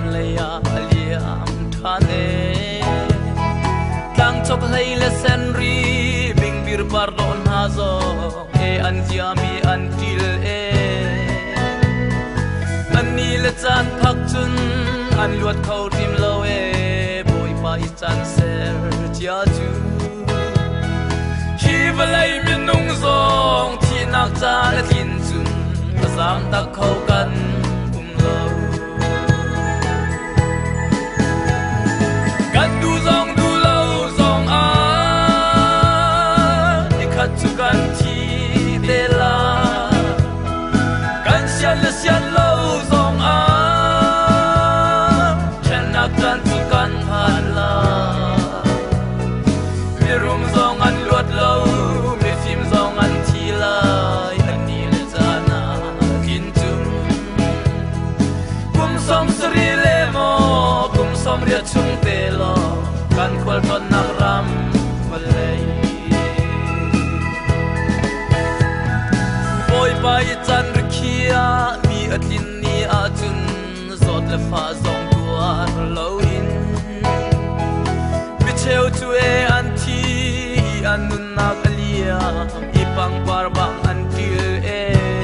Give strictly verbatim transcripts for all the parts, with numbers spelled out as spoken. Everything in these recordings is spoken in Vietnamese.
leya aliam thane tang chok lei le senri bing bir pardon hazo e anjiami antil e ani le chan phak chun an luat khau tim lo e boy pa i chan ser chia chu hi valai min nung zong thi nak cha le tin chun azam tak khau kan um lo kan du zong du lo zong a ni khat chu kan thi de la kan sian le sian lo zong a chen nak kan chu kan phan la mi rum zong an luat lo mi phim zong an thi lai an ni le zana kin chum kum som sri le mo kum som ria chung te lo kan khwal ton nak ram valei boy pai chan rkhia mi atlin ni a chun zot le fa zong tuar lo in mi cheu chu e an thi an nun nak alia i pang par bang an til e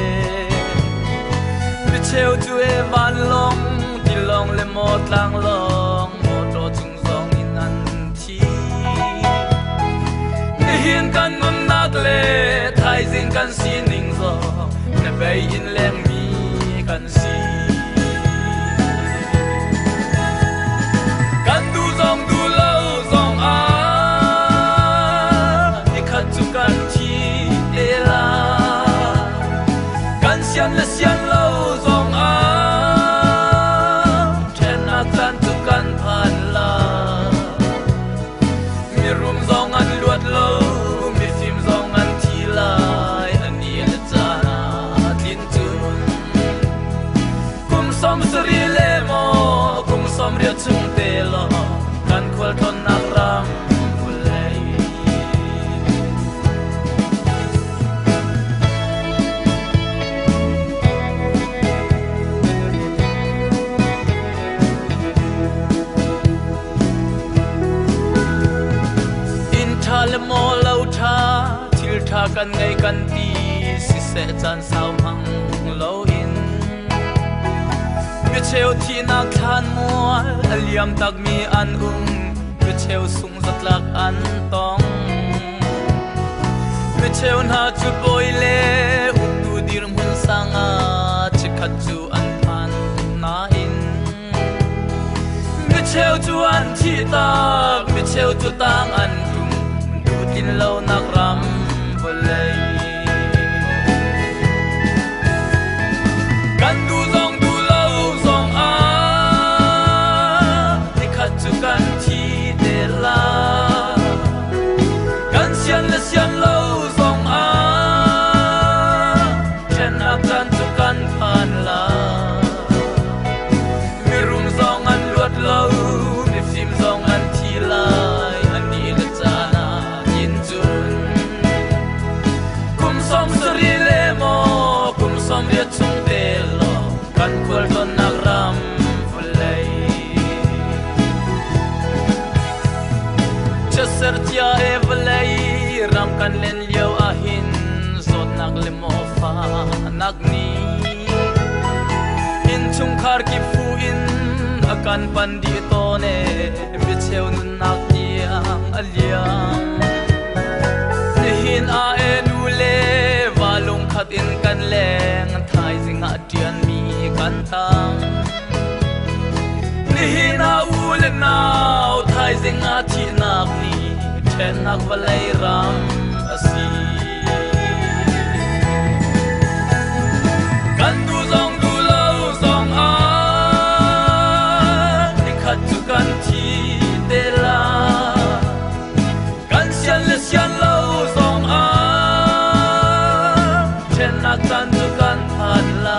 mi cheu chu e van long ti long le mo tlang long mo to chung zong in an thi ni hian kan nun nak le thai jing kan si ning zo na bay in leng mi kan si kan du zong du lo zong a ni khat chu kan thi de la kan sian le sian lo zong a then a kan chu kan phan la mi rum zong an luat lo mi phim zong an thi lai ani le chana tin chun kum som sri le mo kum som ria chung te lo kan khwal thon nak ram ulei in tha le mo lo tha thil tha kan ngai kan ti si se chan sao mang lo in mi cheu thi nak than mual aliam tak mi an um mi cheu sung zat lak an tong mi cheu na chu boy le um tu dir mun sanga chi khat chu an phan na in mi cheu chu an thi tak mi cheu chu tang an tum tu tin lo nak ram volei kan du zong du lo zong a ni khat chu kan thi de la kan sian le sian lo zong a chen a kan chu kan phan la mi rum zong an luat lo mi phim zong an thi lai an ni le chana yin chun kum som sri le mo kum som ria chung te lo kan khwal ton nak ram volei chaser tia e volei ram kan len leo a hin zot nak le mo fa nak ni in chung khar ki fu in akan pan di to ne mi cheu nun nak tiang aliam ni hin a e nu le walung khat in kan leng thai jing a tian mi kan tang ni hin a u le nau thai jing a thi nak ni then nak valai ram asi kan du zong du lo zong a ni khat chu kan thi de la kan sian le sian lo zong a then nak kan chu kan phan la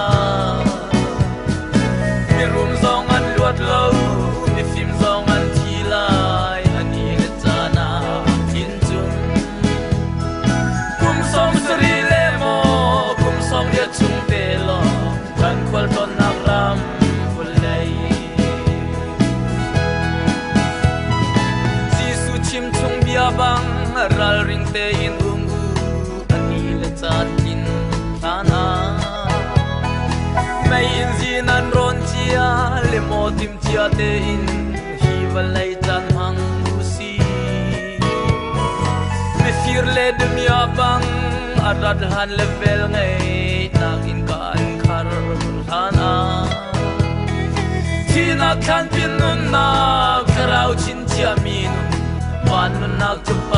mi rum zong an luat lo mi phim zong an thi lai ani le chana tin chum kum som sri le mo kum som ria chung te lo kan khwal ton nak ram volei abang ral ring te in ungu ani le chat tin thana mai in zin an ron chia le mo tim chia te in hi valai chan hang si me fir le de mi abang arat han level ngai nakin ka an khar thana tina kan pin nun na karau chin chia min wan nun nak